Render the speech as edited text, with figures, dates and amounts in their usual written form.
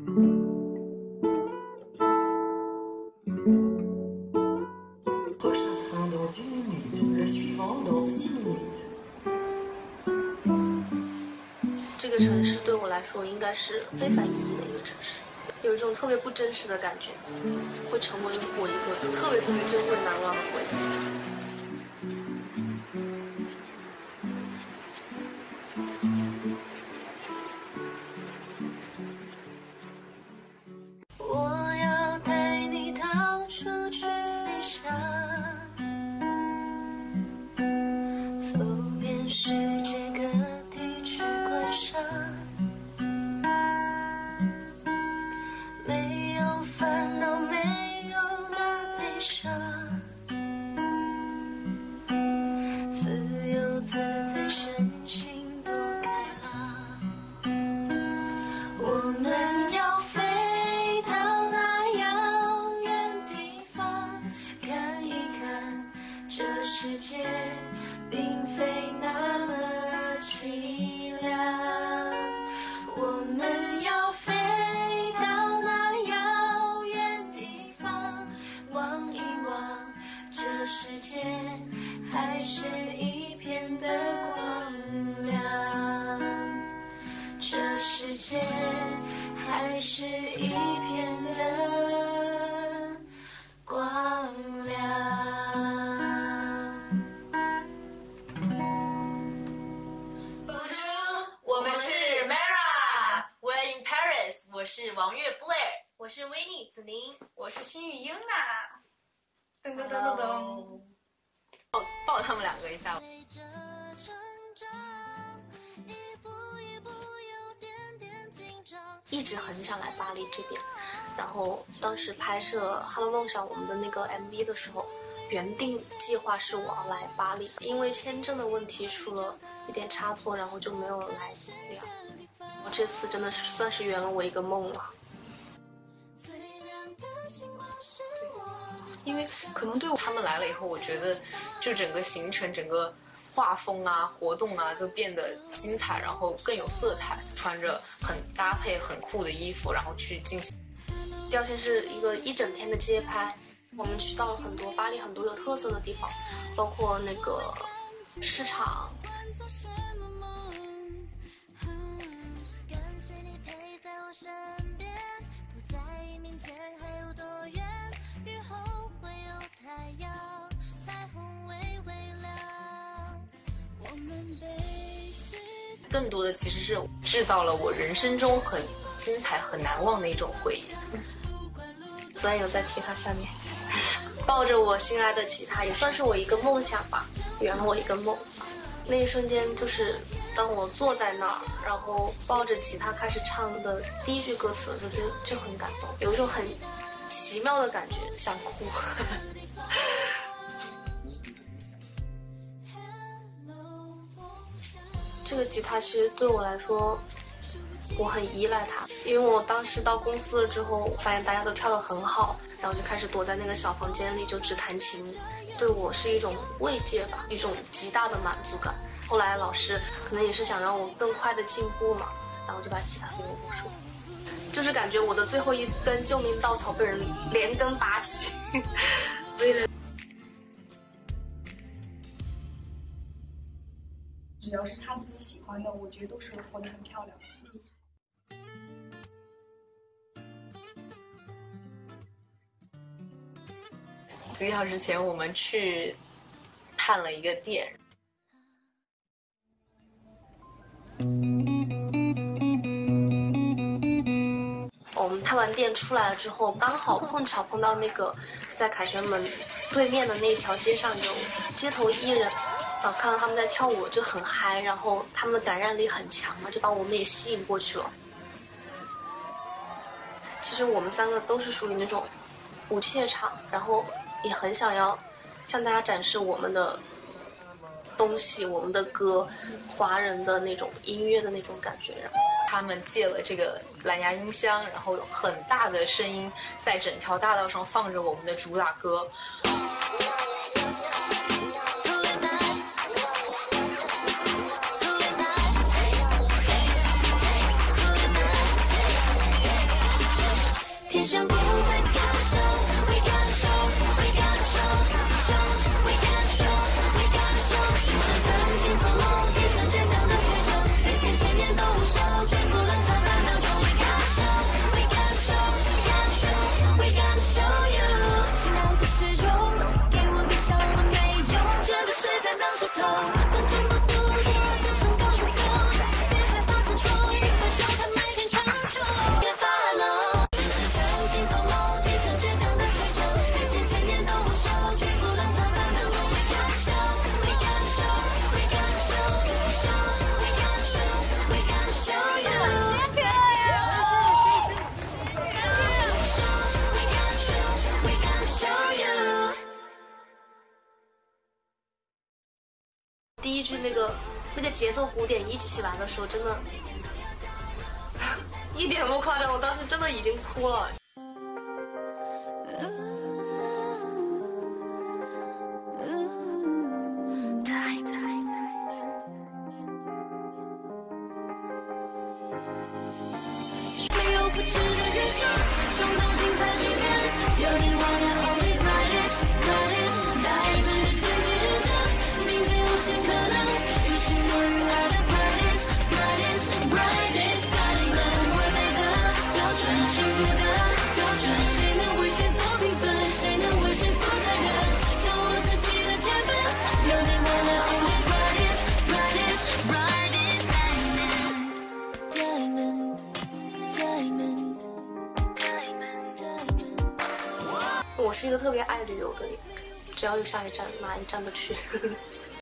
Prochain train dans 1 minute, le suivant dans6 minutes。 这个城市对我来说应该是非凡意义的一个城市，有一种特别不真实的感觉，会成为我一个特别特别珍贵难忘的回忆。我要带你到处去飞翔，走遍世界各地去观赏，没有烦恼，没有那悲伤，自由自在，身心多开朗。我们要飞到那遥远地方，看一看这世界并非那么凄凉。我们要飞到那遥远地方，望一望这世界还是一片的光亮，这世界还是一片的光亮。 我们是 Mara，We're in Paris。我是王悦 Blair， 我是维尼子宁， 我是心语英娜。噔噔噔噔噔， 抱他们两个一下。 一直很想来巴黎这边，然后当时拍摄《哈喽梦想》我们的那个 MV 的时候，原定计划是我要来巴黎，因为签证的问题出了一点差错，然后就没有来了。我这次真的是算是圆了我一个梦了。 因为可能对他们来了以后，我觉得就整个行程、整个画风啊、活动啊都变得精彩，然后更有色彩，穿着很搭配、很酷的衣服，然后去进行。 第二天是一整天的街拍，我们去到了很多巴黎很多有特色的地方，包括那个市场。感谢你陪在我身边，不在意明天还有多远，雨后会有太阳，彩虹微微亮，我们被时更多的其实是制造了我人生中很精彩、很难忘的一种回忆。 昨天有在吉他下面抱着我心爱的吉他，也算是我一个梦想吧，圆了我一个梦。那一瞬间就是当我坐在那儿，然后抱着吉他开始唱的第一句歌词的时候，就很感动，有一种很奇妙的感觉，想哭。这个吉他其实对我来说，我很依赖它，因为我当时到公司了之后，发现大家都跳得很好，然后就开始躲在那个小房间里就只弹琴，对我是一种慰藉吧，一种极大的满足感。后来老师可能也是想让我更快的进步嘛，然后就把吉他给我没收，就是感觉我的最后一根救命稻草被人连根拔起。 只要是他自己喜欢的，我觉得都是活得很漂亮。 几个小时前我们去探了一个店， 我们探完店出来了之后，刚好碰巧碰到那个在凯旋门对面的那一条街上有街头艺人，看到他们在跳舞就很嗨，然后他们的感染力很强嘛，就把我们也吸引过去了。其实我们三个都是属于那种不怯场，然后也很想要向大家展示我们的东西，我们的歌，华人的那种音乐的那种感觉。 他们借了这个蓝牙音箱，然后有很大的声音在整条大道上放着我们的主打歌。 象不会感受 We got show We got show We got show We got show 人生真心做梦天生坚强的追求每天千年都无休绝不冷场半秒钟 We got show We got show We got show We got show you 心脑只是用给我个笑都没用这不是在当出头观众都不多掌声够不够别害怕振作 It's my show 他们can control 别发了人生真心做梦天生倔强的追求遇见千年都无休绝不冷场半秒钟 We got show We got show We got show We got show We got show you We got show We got show you 第一句那个节奏鼓点一起来的时候，真的一点不夸张，我当时真的已经哭了。 没有复制的人生，创造精彩剧变。有你我的 only brightest brightest diamond 的自己认真，明天无限可能。于是我与爱的 brightest brightest brightest diamond 完美的标准，幸福的标准，谁能为谁做评分？谁能为谁负责任？掌握自己的天分。有你我的 only brightest brightest brightest diamond diamond diamond diamond 我是一个特别爱旅游的人，只要有下一站，哪一站都去。